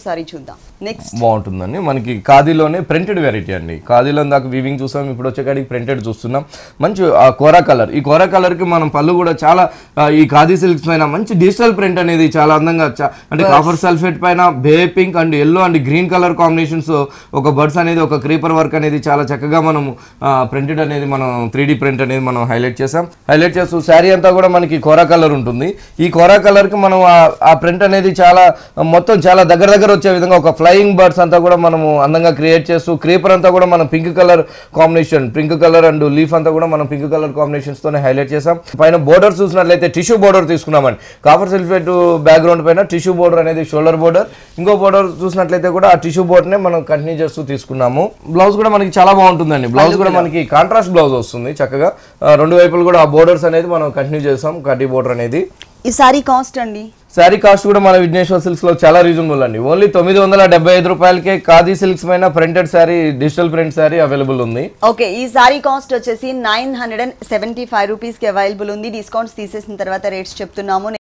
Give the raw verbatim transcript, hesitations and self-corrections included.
Sorry చూద్దాం. Next బాగుంటుందండి, మనకి ఖాదీలోనే ప్రింటెడ్ వెరైటీ అండి. ఖాదీలో దాకా వీవింగ్ చూసాం, ఇప్పుడు వచ్చేకాడికి ప్రింటెడ్ చూస్తున్నాం. మంచి ఆ కోరా కలర్, ఈ కోరా కలర్ కి మనం పళ్ళు కూడా చాలా ఈ ఖాదీ సిల్క్స్ పైన మంచి డిజిటల్ ప్రింట్ అనేది చాలా అందంగా, అంటే కాపర్ సల్ఫేట్ పైన బే pink and yellow and green colour combinations, ఒక బర్డ్స్ అనేది ఒక క్రీపర్ వర్క్ అనేది చాలా చక్కగా మనం ప్రింటెడ్ అనేది మనం త్రీ డి ప్రింట్ అనేది మనం హైలైట్ చేసాం. హైలైట్ చేస్తూ శారీ అంతా కూడా మనకి కోరా కలర్ ఉంటుంది. ఈ కోరా కలర్ కి మనం ఆ ప్రింట్ అనేది చాలా మొత్తం చాలా దగ్గర దగ్గర వచ్చే విధంగా ఒక ఫ్లయింగ్ బర్డ్స్ అంతా కూడా మనము అందంగా క్రియేట్ చేస్తూ, క్రీపర్ అంతా కూడా మనం pink colour combination, pink colour and leaf అంతా కూడా మనం పింక్ కలర్ కాంబినేషన్స్ తోనే హైలైట్ చేసాం. పైన బోర్డర్ చూసినట్లయితే టిష్యూ బోర్డర్ తీసుకున్నామండి. కాపర్ సల్ఫేట్ బ్యాక్గ్రౌండ్ పైన టిష్యూ బోర్డర్ అనేది షోల్డర్ బోర్డర్, ఇంకో బోర్డర్ చూసినట్లయితే కూడా ఆ టిష్యూ బోర్డర్ నే మనం కంటిన్యూ చేస్తూ తీసుకున్నాము. బ్లౌజ్ కూడా మనకి చాలా బాగుంటుందండి. బ్లౌజ్ కూడా మనకి కాంట్రాస్ట్ బ్లౌజ్ వస్తుంది చక్కగా, రెండు వైపులు కూడా ఆ బోర్డర్స్ అనేది మనం కంటిన్యూ చేసాం. కడ్డీ బోర్డర్ అనేది. ఈ సారీ కాస్ట్ అండి? శారీ కాస్ట్ కూడా మన విఘ్నేశ్వర్ సిల్క్స్ లో చాలా రీజనబుల్ అండి. ఓన్లీ తొమ్మిది వందల డెబ్బై ఐదు రూపాయలకే ఖాదీ సిల్క్స్ పైన printed sari, digital print sari available ఉంది. ఓకే, ఈ సారీ కాస్ట్ వచ్చేసి nine hundred and seventy five rupees కి అవైలబుల్ ఉంది. డిస్కౌంట్స్ తీసేసిన తర్వాత రేట్స్ చెప్తున్నాము.